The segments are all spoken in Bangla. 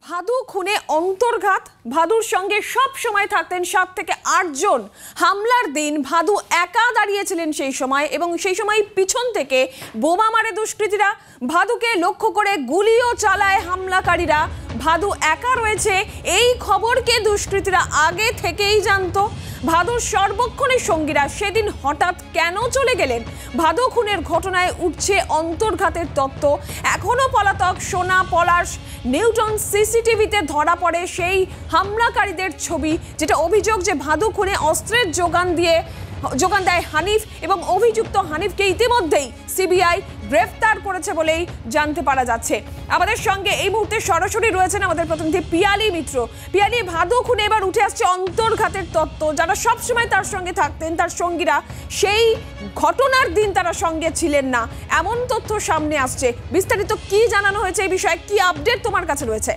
ভাদু খুনে অন্তর্ঘাত। ভাদুর সঙ্গে সব সময় থাকতেন 7 থেকে 8 জন। হামলার দিন ভাদু একা দাঁড়িয়েছিলেন সেই সময়, এবং সেই সময় পিছন থেকে বোমা মারে দুষ্কৃতীরা। ভাদুকে লক্ষ্য করে গুলিও চালায় হামলাকারীরা। ভাদু একা রয়েছে এই খবরকে দুষ্কৃতীরা আগে থেকেই জানতো। ভাদুর সর্বক্ষণের সঙ্গীরা সেদিন হঠাৎ কেন চলে গেলেন? ভাদু খুনের ঘটনায় উঠছে অন্তর্ঘাতের তত্ত্ব। এখনো পলাতক সোনা, পলাশ, নিউটন সিসিটিভিতে ধরা পড়ে সেই হামলাকারীদের ছবি, যেটা অভিযোগ যে ভাদু খুনে অস্ত্রের যোগান দেয় হানিফ, এবং অভিযুক্ত হানিফকে ইতিমধ্যেই সিবিআই গ্রেফতার করেছে বলেই জানতে পারা যাচ্ছে। আমাদের সঙ্গে এই মুহূর্তে সরাসরি রয়েছেন আমাদের প্রতিনিধি পিয়ালি মিত্র। পিয়ালি, ভাদু খুনে এবার উঠে আসছে অন্তর্ঘাতের তত্ত্ব। যারা সবসময় তার সঙ্গে থাকতেন, তার সঙ্গীরা সেই ঘটনার দিন তারা সঙ্গে ছিলেন না, এমন তথ্য সামনে আসছে। বিস্তারিত কি জানানো হয়েছে এই বিষয়ে, কি আপডেট তোমার কাছে রয়েছে?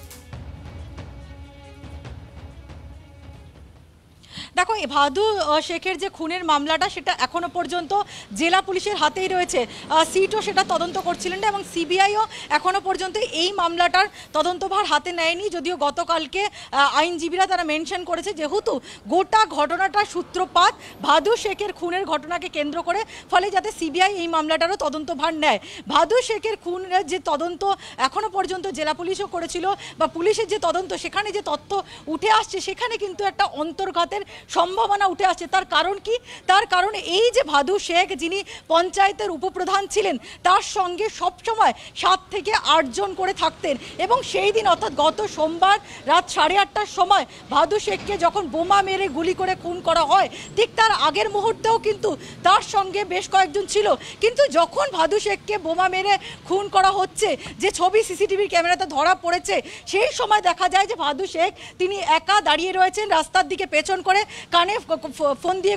দেখো, ভাদু শেখের যে খুনের মামলাটা সেটা এখনো পর্যন্ত জেলা পুলিশের হাতেই রয়েছে। সিটও সেটা তদন্ত করছিলেন না, এবং সিবিআইও এখনো পর্যন্ত এই মামলাটার তদন্তভার হাতে নেয়নি। যদিও গতকালকে আইনজীবীরা তারা মেনশন করেছে যেহেতু গোটা ঘটনাটার সূত্রপাত ভাদু শেখের খুনের ঘটনাকে কেন্দ্র করে, ফলে যাতে সিবিআই এই মামলাটারও তদন্তভার নেয়। ভাদু শেখের খুনের যে তদন্ত এখনো পর্যন্ত জেলা পুলিশও করেছিল, বা পুলিশের যে তদন্ত সেখানে যে তথ্য উঠে আসছে সেখানে কিন্তু একটা অন্তর্ঘাতের সম্ভাবনা উঠে আসছে। তার কারণ কি? তার কারণ এই যে ভাদু শেখ, যিনি পঞ্চায়েতের উপপ্রধান ছিলেন, তার সঙ্গে সবসময় 7 থেকে 8 জন করে থাকতেন, এবং সেই দিন অর্থাৎ গত সোমবার রাত 8:30টার সময় ভাদু শেখকে যখন বোমা মেরে গুলি করে খুন করা হয়, ঠিক তার আগের মুহূর্তেও কিন্তু তার সঙ্গে বেশ কয়েকজন ছিল। কিন্তু যখন ভাদু শেখকে বোমা মেরে খুন করা হচ্ছে, যে ছবি সিসিটিভির ক্যামেরাতে ধরা পড়েছে, সেই সময় দেখা যায় যে ভাদু শেখ তিনি একা দাঁড়িয়ে রয়েছেন রাস্তার দিকে পেছন করে, কানে ফোন দিয়ে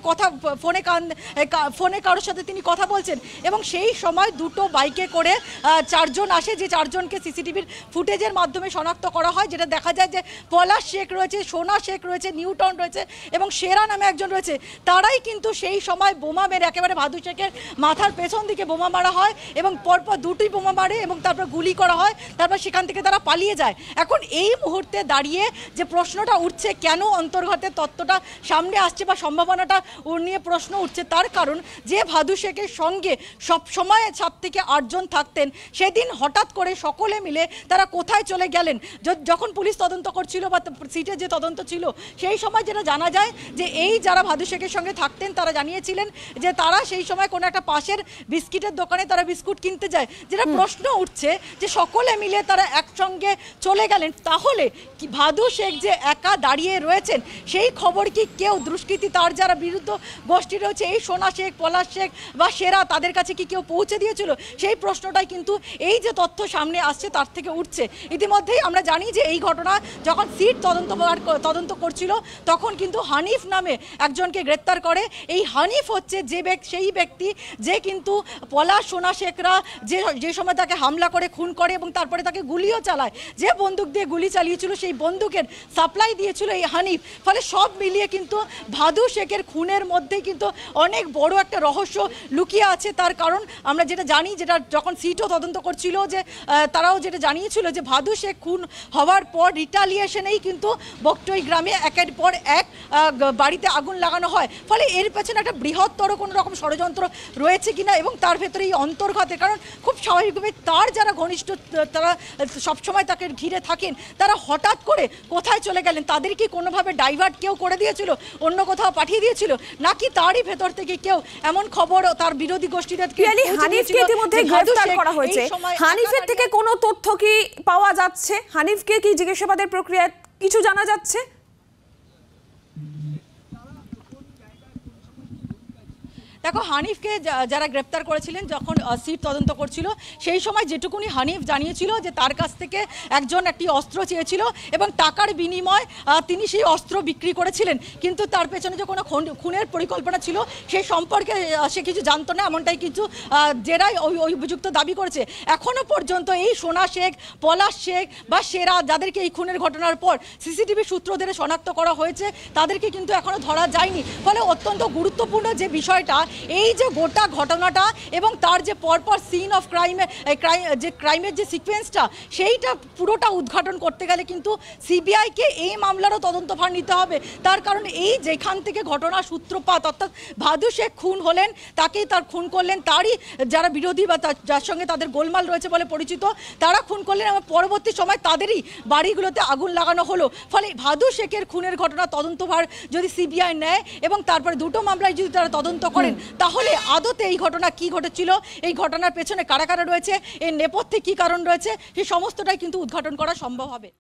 ফোনে কারোর সাথে তিনি কথা বলছেন। এবং সেই সময় দুটো বাইকে করে 4 জন আসে, যে 4 জনকে সিসিটিভির ফুটেজের মাধ্যমে শনাক্ত করা হয়, যেটা দেখা যায় যে পলাশ শেখ রয়েছে, সোনা শেখ রয়েছে, নিউটন রয়েছে, এবং সেরা নামে একজন রয়েছে। তারাই কিন্তু সেই সময় বোমা মেরে একেবারে ভাদু শেখের মাথার পেছন দিকে বোমা মারা হয়, এবং পরপর দুটোই বোমা মারে, এবং তারপর গুলি করা হয়। তারপর সেখান থেকে তারা পালিয়ে যায়। এখন এই মুহূর্তে দাঁড়িয়ে যে প্রশ্নটা উঠছে, কেন অন্তর্ঘাতের তত্ত্বটা সামনে আসছে বা সম্ভাবনাটা ওর নিয়ে প্রশ্ন উঠছে, তার কারণ যে ভাদু শেখের সঙ্গে সব সময় 7 থেকে 8 জন থাকতেন, সেদিন হঠাৎ করে সকলে মিলে তারা কোথায় চলে গেলেন? যখন পুলিশ তদন্ত করছিল বা সিটের যে তদন্ত ছিল, সেই সময় যেটা জানা যায় যে এই যারা ভাদু শেখের সঙ্গে থাকতেন তারা জানিয়েছিলেন যে তারা সেই সময় কোনো একটা পাশের বিস্কিটের দোকানে তারা বিস্কুট কিনতে যায়। যেটা প্রশ্ন উঠছে যে সকলে মিলে তারা একসঙ্গে চলে গেলেন, তাহলে কি ভাদু শেখ যে একা দাঁড়িয়ে রয়েছেন সেই খবর কি কেউ দুষ্কৃতী তার যারা বিরুদ্ধ গোষ্ঠী রয়েছে, এই সোনা শেখ, পলাশ শেখ বা সেরা, তাদের কাছে কি কেউ পৌঁছে দিয়েছিল? সেই প্রশ্নটাই কিন্তু এই যে তথ্য সামনে আসছে তার থেকে উঠছে। ইতিমধ্যেই আমরা জানি যে এই ঘটনা যখন সিট তদন্ত করছিল, তখন কিন্তু হানিফ নামে একজনকে গ্রেপ্তার করে। এই হানিফ হচ্ছে সেই ব্যক্তি যে কিন্তু পলাশ, সোনা শেখরা যে সময় তাকে হামলা করে খুন করে, এবং তারপরে তাকে গুলিও চালায়। যে বন্দুক দিয়ে গুলি চালিয়েছিল সেই বন্দুকের সাপ্লাই দিয়েছিল এই হানিফ। ফলে সব মিলিয়ে কিন্তু ভাদু শেখের খুনের মধ্যে কিন্তু অনেক বড় একটা রহস্য লুকিয়ে আছে। তার কারণ আমরা যেটা জানি, যেটা যখন সিটও তদন্ত করছিল, যে তারাও যেটা জানিয়েছিল যে ভাদু শেখ খুন হওয়ার পর রিটালিয়েশনেই কিন্তু বকটই গ্রামে একের পর এক বাড়িতে আগুন লাগানো হয়। ফলে এর পেছনে একটা বৃহত্তর কোনো রকম ষড়যন্ত্র রয়েছে কিনা, এবং তার ভেতরে এই অন্তর্ঘাতের কারণ খুব স্বাভাবিকভাবে তার যারা ঘনিষ্ঠ, তারা সবসময় তাকে ঘিরে থাকেন, তারা হঠাৎ করে কোথায় চলে গেলেন? তাদের কি কোনোভাবে ডাইভার্ট কেউ করে দিয়েছিল, অন্য কোথাও পাঠিয়ে দিয়েছিল, নাকি তারই ভেতর থেকে কেউ এমন খবর তার বিরোধী গোষ্ঠীদের? হানিফকে ইতিমধ্যে গ্রেফতার করা হয়েছে। হানিফের থেকে কোনো তথ্য কি পাওয়া যাচ্ছে? হানিফকে কি জিজ্ঞাসাবাদের প্রক্রিয়া কিছু জানা যাচ্ছে? দেখো, হানিফকে যারা গ্রেপ্তার করেছিলেন যখন সিট তদন্ত করছিল, সেই সময় যেটুকুনি হানিফ জানিয়েছিল যে তার কাছ থেকে একটি অস্ত্র চেয়েছিল, এবং টাকার বিনিময় তিনি সেই অস্ত্র বিক্রি করেছিলেন। কিন্তু তার পেছনে যে কোনো খুনের পরিকল্পনা ছিল সেই সম্পর্কে সে কিছু জানতো না, এমনটাই কিছু জেরাই ওই অভিযুক্ত দাবি করেছে। এখনও পর্যন্ত এই সোনা শেখ, পলাশ শেখ বা সেরা, যাদেরকে এই খুনের ঘটনার পর সিসিটিভি সূত্র ধরে শনাক্ত করা হয়েছে, তাদেরকে কিন্তু এখনও ধরা যায়নি। ফলে অত্যন্ত গুরুত্বপূর্ণ যে বিষয়টা, এই যে গোটা ঘটনাটা এবং তার যে পরপর সিন অফ ক্রাইমের যে সিকোয়েন্সটা সেইটা পুরোটা উদ্ঘাটন করতে গেলে কিন্তু সিবিআইকে এই মামলারও তদন্তভার নিতে হবে। তার কারণ এই যেখান থেকে ঘটনার সূত্রপাত, অর্থাৎ ভাদু শেখ খুন হলেন, তাকেই তার খুন করলেন, তারই যারা বিরোধী বা যার সঙ্গে তাদের গোলমাল রয়েছে বলে পরিচিত তারা খুন করলেন এবং পরবর্তী সময় তাদেরই বাড়িগুলোতে আগুন লাগানো হলো। ফলে ভাদু শেখের খুনের ঘটনা তদন্তভার যদি সিবিআই নেয় এবং তারপরে দুটো মামলায় যদি তারা তদন্ত করেন, তাহলে আদতে এই ঘটনা কি ঘটেছিল, এই ঘটনার পেছনে কারা কারা রয়েছে, এর নেপথ্যে কি কারণ রয়েছে, সেই সমস্তটাই কিন্তু উদ্ঘাটন করা সম্ভব হবে।